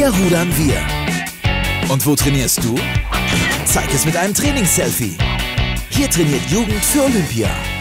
Hier rudern wir. Und wo trainierst du? Zeig es mit einem Trainingsselfie. Hier trainiert Jugend für Olympia.